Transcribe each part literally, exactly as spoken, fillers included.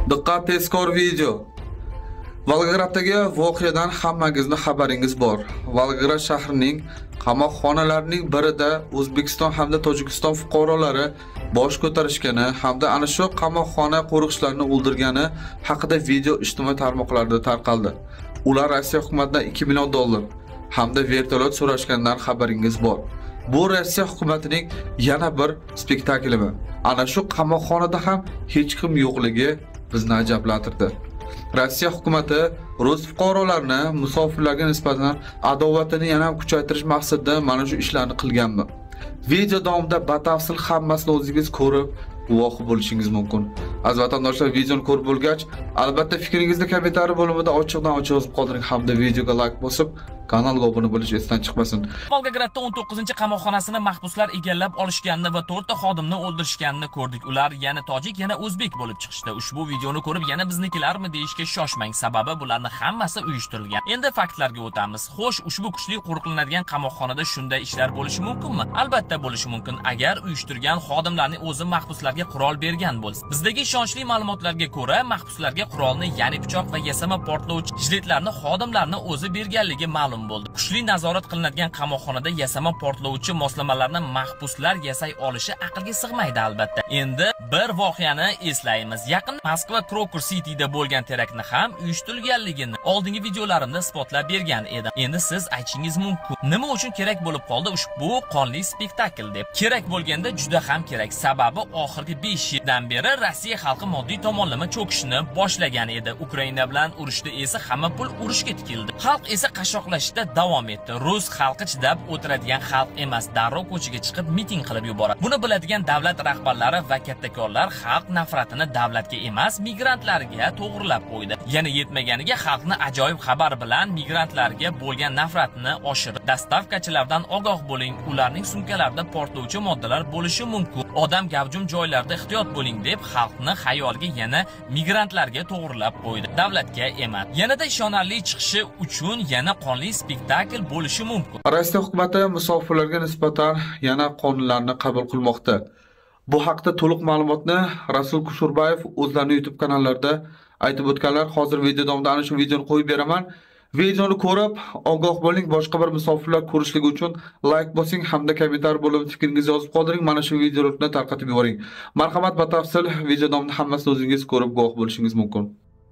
Diqqat, tezkor video. Volgograddagi voqeadan hammangizni xabaringiz bor. Volgograd shahrining qamoqxonalarining birida O'zbekiston hamda Tojikiston fuqarolari bosh ko'tarishgani hamda ana shu qamoqxona qo'riqchilarini o'ldirgani haqida video ijtimoiy tarmoqlarda tarqaldi. Ular Rossiya hukumatidan ikki million dollar hamda vertolyot so'rashganidan xabaringiz bor. Bu Rossiya hukumatining yana bir spektaklimi? Ana shu qamoqxonada ham hech kim yo'qligi bizni ajablantirdi. Rossiya hukumati rus fuqarolarini musofirlarga nisbatan adovatini yana kuchaytirish maqsadida mana shu ishlarni qilganmi? Video davomida batafsil hammasini o'zingiz ko'rib, guvoh bo'lishingiz mumkin. Aziz vatandoshlar, videoni ko'rib bo'lgach, albatta fikringizni kommentariy bo'limida ochiqdan ochiq yozib qoldiring hamda videoga like bosib, kanalga obuna bo'lish esdan chiqmasin. Volgogradda o'n to'qqizinchi qamoqxonasini mahbuslar egallab olishganini va to'rtta xodimni o'ldirishganini ko'rdik. Ular yana tojik, yana o'zbek bo'lib chiqishdi. Ushbu videoni ko'rib yana biznikilarmi deyishga shoshmang, sababi bularning hammasi uyushtirilgan. Endi faktlarga o'tamiz. Xo'sh, ushbu kuchli qo'riqlanadigan qamoqxonada shunday ishlar bo'lishi mumkinmi? Albatta bo'lishi mumkin, agar uyushtirgan xodimlarning o'zi mahbuslarga qurol bergan bo'lsa. Bizdagi ishonchli ma'lumotlarga ko'ra, mahbuslarga qurolni, ya'ni pichoq va yasama portlovchi jiletlarni xodimlarning o'zi berganligi ma'lum bo'ldi. Kuchli nazorat qilinadigan qamoqxonada yasama portlovchi moslamalarni mahbuslar yasay olishi aqlga sig'maydi albatta. Endi bir voqeani eslaymiz. Yaqin Moskva Krokur City'da bo'lgan teraktni ham uyushtirilganligini oldingi videolarimda isbotlab bergan edim. Endi siz aytishingiz mumkin, nima uchun kerak bo'lib qoldi ushbu qonli spektakl deb. Kerak bo'lganda juda ham kerak. Sababi oxirgi besh yildan beri Rossiya xalqi moddiy tomonlama cho'kishni boshlagan edi. Ukraina bilan urushda esa hamma pul urushga tikildi. Xalq esa qashshoqlashda davom etdi. Rus xalqi chidab o'tiradigan xalq emas, darrov ko'chaga chiqib miting qilib yuboradi. Buni biladigan davlat rahbarlari va kattakorlar xalq nafratini davlatga emas, migrantlarga to'g'rilab qo'ydi. Yana yetmaganiga xalqni ajoyib xabar bilan migrantlarga bo'lgan nafratini oshirdi. Dastavkachilardan ogoh bo'ling, ularning sumkalarida portlovchi moddalar bo'lishi mumkin. Odam gavjum joylarda ehtiyot bo'ling deb xalqni xayolga yana migrantlarga to'g'rilab qo'ydi. Davlatga emas. Yanada ishonarli chiqishi uchun yana qonli spektakl bo'lishi mumkin. Rossiya hukumati musofirlarga nisbatan yana qonunlarni qabul qilmoqda. Bu haqda to'liq ma'lumotni Rasul Kushurbayev o'zlarining YouTube kanallarida aytib o'tganlar. Hozir video davomida ana shu videoni qo'yib beraman. Videoni ko'rib, ogoh bo'ling, boshqa bir musofirlar ko'rishligi uchun like bosing hamda kommentariy bo'limida fikringizni yozib qoldiring. Mana shu videolarni tarqatib yuboring. Marhamat, batafsil video davomida hammasini o'zingiz ko'rib guvoh bo'lishingiz mumkin.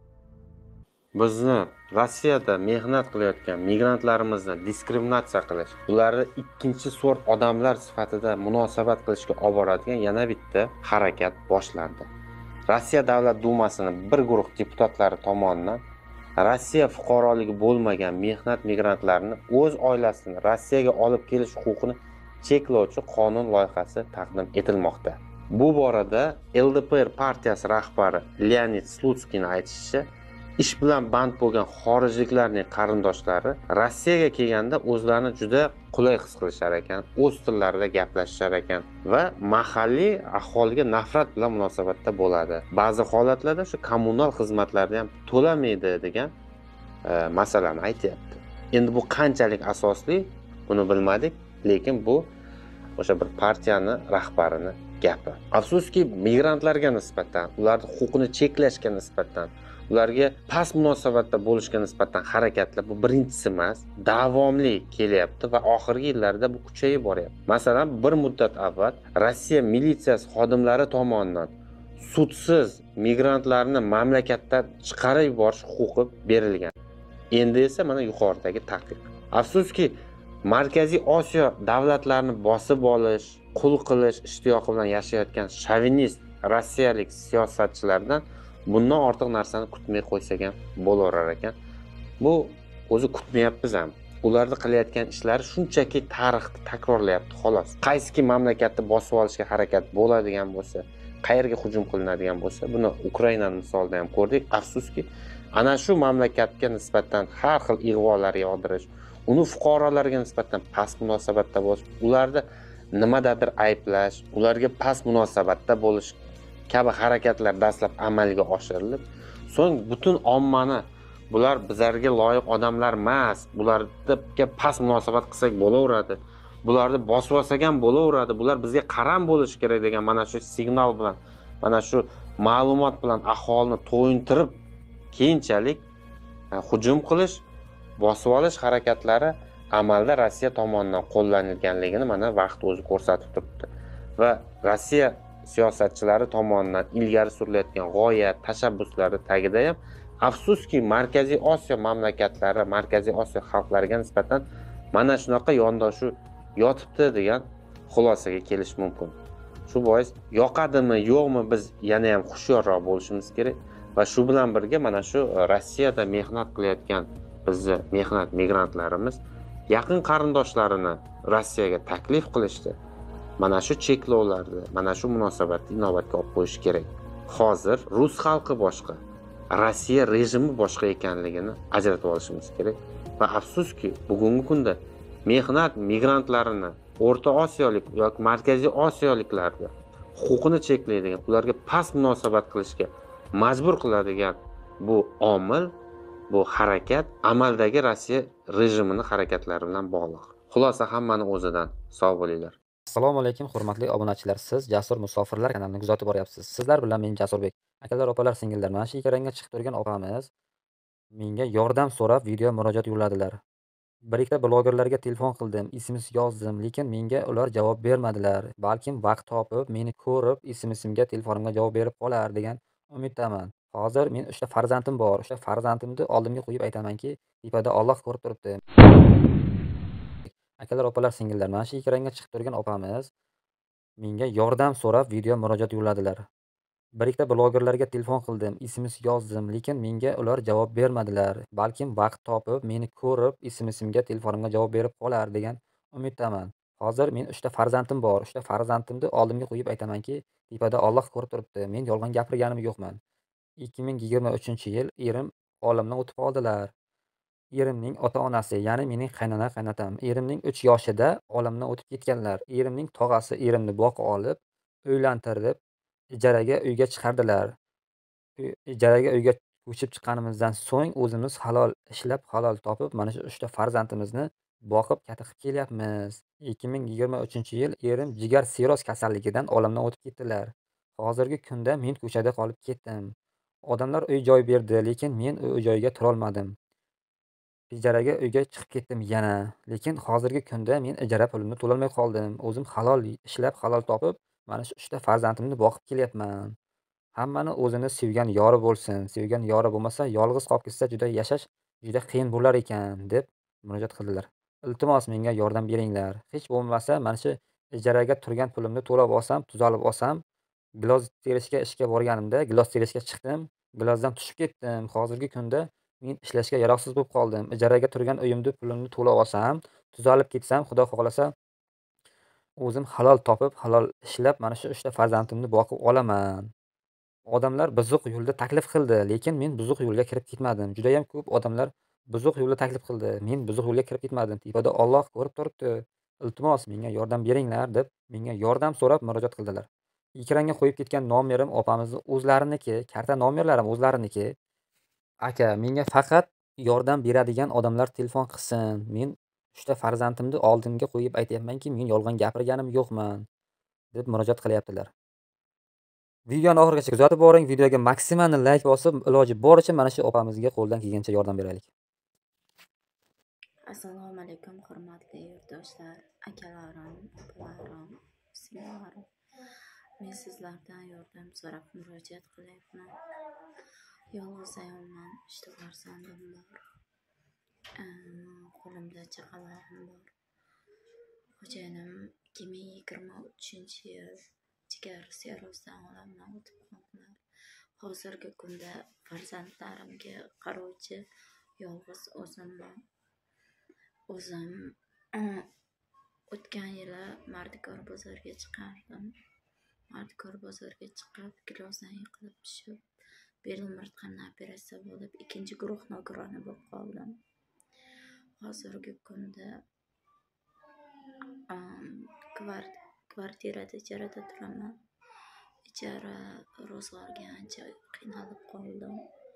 Bizni Rossiyada mehnat qilayotgan migrantlarimizni diskriminatsiya qilish, ularni ikkinchi sort odamlar sifatida munosabat qilishga olib boradigan yana bitta harakat boshlandi. Rossiya Davlat dumasining bir guruh deputatlari tomonidan Rossiya fuqaroligi bo'lmagan mehnat migrantlarini o'z oilasini Rossiyaga olib kelish huquqini cheklovchi qonun loyihasi taqdim etilmoqda. Bu borada L D P R partiyasi rahbari Leonid Slutskiyning aytishicha, ish bilan band bo'lgan xorijliklarning qarindoshlari Rossiyaga kelganda o'zlarini juda qulay his qilishar ekan, o'z tillarida gaplashishar ekan va mahalliy aholiga nafrat bilan munosabatda bo'ladi. Ba'zi holatlarda shu kommunal xizmatlarni ham to'lamaydi degan e, masalani aytyapti. Endi bu qanchalik asosli buni bilmadik, lekin bu o'sha bir partiyani rahbarini gapi. Afsuski, migrantlarga nisbatan, ularning huquqini cheklashga nisbatan, ularga past munosabatda bo'lishga nisbatan harakatlar bu birinchisi emas, davomli kelyapti va oxirgi yillarda bu kuchayib boryapti. Masalan, bir muddat avval Rossiya militsiyasi xodimlari tomonidan sudsiz migrantlarni mamlakatdan chiqarib yuborish huquqi berilgan. Endi esa mana yuqoridagi taqiq. Afsuski, Markaziy Osiyo davlatlarini bosib olish, qul qilish ishtiyoqi bilan yashayotgan shovinist rossiyalik siyosatchilardan bundan ortiq narsani kutmay qo'ysak ham bo'laverar ekan. Bu o'zi kutmayapmiz ham. Ularning qilayotgan ishlari shunchaki tarixni takrorlayapti xolos. Qaysiki mamlakatni bosib olishga harakat bo'ladigan bo'lsa, qayerga hujum qilinadigan bo'lsa, buni Ukraina misolida ham ko'rdik. Afsuski, ana shu mamlakatga nisbatan har xil ig'volar yog'dirish, uni fuqarolarga nisbatan past munosabatda bo'lish, ularni nimadadir ayblash, ularga past munosabatda bo'lish kabi harakatlar dastlab amalga oshirilib, so'ng butun ommani bular bizlarga loyiq odamlar emas, bularga past munosabat qilsak bo'laveradi, bularni bosib olsak ham bo'laveradi, bular bizga qaram bo'lishi kerak degan mana shu signal bilan, mana shu ma'lumot bilan aholini to'yintirib keyinchalik hujum qilish, bosib olish harakatlari amalda Rossiya tomonidan qo'llanilganligini mana vaqt o'zi ko'rsatib turibdi. Va Rossiya siyosatchilari tomonidan ilgari surilayotgan g'oya, tashabbuslari tagida ham afsuski Markaziy Osiyo mamlakatlari, Markaziy Osiyo xalqlariga nisbatan mana shunaqa yondoshuv yotibdi degan xulosaga kelish mumkin. Shu bois yoqadimi, yo'qmi, biz yana ham hushyorroq bo'lishimiz kerak va shu bilan birga mana shu Rossiyada mehnat qilayotgan bizni mehnat migrantlarimiz yaqin qarindoshlarini Rossiyaga taklif qilishdi. Mana shu cheklovlarni, mana shu munosabatni inobatga olib qo'yish kerak. Hozir rus xalqi boshqa, Rossiya rejimi boshqa ekanligini ajratib olishimiz kerak va afsuski bugungi kunda mehnat migrantlarini O'rta Osiyolik yoki Markaziy Osiyoliklarga huquqini cheklaydigan, ularga past munosabat qilishga majbur qiladigan bu omil, bu harakat amaldagi Rossiya rejimining harakatlari bilan bog'liq. Xulosa hammani o'zidan. Sog' bo'linglar. Assalomu alaykum, hurmatli obunachilar. Siz Jasur Musofirlar kanalini kuzatib boryapsiz. Sizlar bilan men Jasurbek. Akalar, opalar, singillar, mana shu ekranga chiqib turgan opamiz menga yordam so'rab video murojaat yo'lladilar. Bir ikkita blogerlarga telefon qildim, ismini yozdim, lekin menga ular javob bermadilar. Balkim vaqt topib, meni ko'rib, ism-ismga, telefonimga javob berib qolar degan umiddaman. Hozir men uchta farzandim bor. O'sha farzandimni oldimga qo'yib aytamanki, tepada Alloh ko'rib turibdi. Akalar, opalar, singillar, mana shu ekranga chiqib turgan opamiz menga yordam so'rab video murojaat yo'lladilar. Bir ikkita blogerlarga telefon qildim, ismini yozdim, lekin menga ular javob bermadilar. Balkim vaqt topib, meni ko'rib, ism-ismga, telefonimga javob berib qolar degan umiddaman. Hozir men uchta farzandim bor. Uchta farzandimni oldimga qo'yib aytamanki, tepada Alloh ko'rib turibdi. Men yolg'on gapirganim yo'qman. ikki ming yigirma uchinchi yil erim olamdan o'tib qoldilar. Erimning ota-onasi, ya'ni mening qaynona qaynotam, erimning uch yoshida olamdan o'tib ketganlar. Erimning tog'asi erimni boqib olib, uylantirib, ijaraga uyga chiqardilar. Ijaraga uyga ko'chib chiqqanimizdan so'ng o'zimiz halol ishlab, halol topib, mana shu uchta farzandimizni boqib katta qilib kelyapmiz. ikki ming yigirma uchinchi yil erim jigar siroz kasalligidan olamdan o'tib ketdilar. Hozirgi kunda men ko'chada qolib ketdim. Odamlar uy joy berdi, lekin men u joyga tura olmadim. Ijaraga uyga chiqib ketdim yana, lekin hozirgi kunda men ijara pulimni to'lolmay qoldim. O'zim halol ishlab, halol topib, mana shu uchta farzandimni boqib kelyapman. Hammani o'zini sevgan yori bo'lsin. Sevgan yori bo'lmasa, yolg'iz qolib ketsa juda yashash juda qiyin bo'lar ekan deb murojaat qildilar. Iltimos menga yordam beringlar. Hech bo'lmasa mana shu ijaraga turgan pulimni to'lab olsam, tuzalib olsam, gilos terishga ishga borganimda gilos terishga chiqdim, gilosdan tushib ketdim. Hozirgi kunda men ishlashga yaroqsiz bo'lib qoldim. Ijaraga turgan uyimni pulimni to'lab olsam, tuzalib ketsam, xudo xohlasa o'zim halol topib, halol ishlab mana shu uchta farzandimni boqib olaman. Odamlar buzuq yo'lda taklif qildi, lekin men buzuq yo'lga kirib ketmadim. Juda ham ko'p odamlar buzuq yo'lda taklif qildi. Men buzuq yo'lga kirib ketmadim. Tepada Alloh ko'rib turibdi. Iltimos menga yordam beringlar deb menga yordam so'rab murojaat qildilar. Ekranga qo'yib ketgan nomerim opamizning o'zlariniki, karta nomerlarim o'zlariniki. Aka, menga faqat yordam beradigan odamlar telefon qilsin. Men uchta farzandimni oldimga qo'yib aytayapmanki, men yolg'on gapirganim yo'qman deb murojaat qilyaptilar. Videoni oxirigacha kuzatib boring. Videoga maksimal like bosib, iloji boricha mana shu opamizga qo'ldan kelgancha yordam beraylik. Assalomu alaykum, hurmatli yurtdoshlar, akalarim, opalarim, singillarim. Men sizlardan yordam so'rab murojaat qilyapman. Yolg'iz ayolman, uchta farzandim bor. Qo'limda chaqalarim bor. Xo'jayinim ikki ming yigirma uchinchi yil jigar sirozdan olamdan o'tib qoldilar. Hozirgi kunda farzandlarimga qarovchi yolg'iz o'zimman. O'zim o'tgan yili Mardikor bozoriga chiqardim. Mardikor bozoriga chiqib, gilosdan yiqilib tushib, belim mirtqani operatsiya bo'lib, ikkinchi guruh nogironi bo'lib qoldim. Hozirgi kunda kvartirada ijarada turaman. Ijara ro'zg'orga ancha qiynalib qoldim.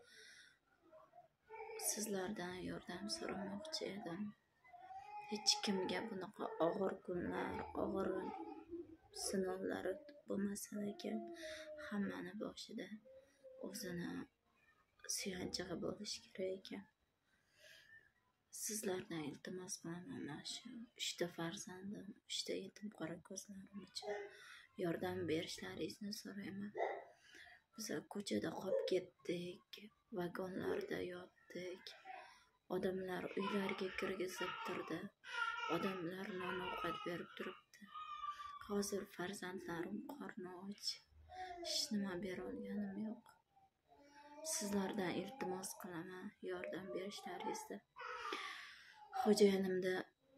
Sizlardan yordam so'ramoqchi edim. Hech kimga bunaqa og'ir kunlar, og'ir sinovlar bo'lmasin ekan. hammani boshida o'zini suyanchig'i bo'lishi kerak ekan. Sizlardan iltimos qilaman, mana shu uchta farzandim, uchta yetim qora ko'zlarim uchun yordam berishlaringizni so'rayman. Biz ko'chada qolib ketdik, vagonlarda yotdik. Odamlar uylariga kirgizib turdi. Odamlar non-ovqat berib turibdi. Hozir farzandlarim qorni och. Hech nima bera olganim yo'q. Sizlardan iltimos qilaman, yordam berishlaringizni. Xo'jayinimda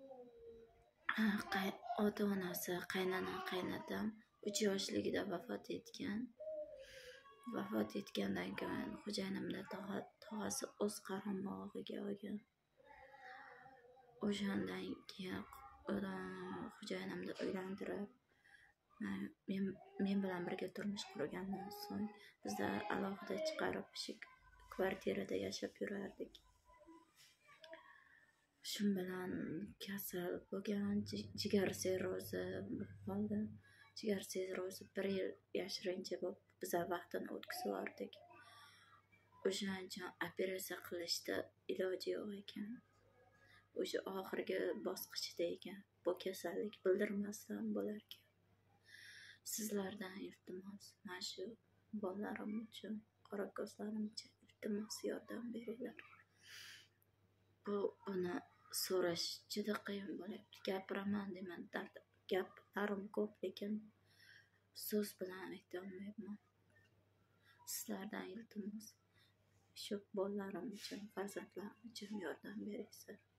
ota-onasi, qaynona, qaynatam uch yoshligida vafot etgan. Vafot etgandan keyin xo'jayinimda tog'asi o'z qaramog'iga olgan. O'shandan keyin xo'jayinimni uylantirib, men men bilan birga turmush qurgandan so'ng bizda alohida chiqarib shu kvartirada yashab yurardik. Shu bilan kasal bo'lgan, jigar sirrozi bo'lib qoldi. Jigar sirrozi bir yil yashirincha bo'lib biz vaqtini o'tkazardik. O'shaning uchun operatsiya qilishda iloji yo'q ekan. O'sha oxirgi bosqichda ekan. Bu kasallik bildirmasdan bo'lar ekan. Sizlardan iltimos, mana shu bolalarim uchun, qora ko'zlarim uchun iltimos yordam beringlar. Bu buni so'rash juda qiyin bo'lyapti. Gapiraman deman, gaplarim ko'p, lekin so'z bilan ayta olmayman. Sizlardan iltimos, shu bolalarim uchun, farzandlarim uchun yordam beringlar.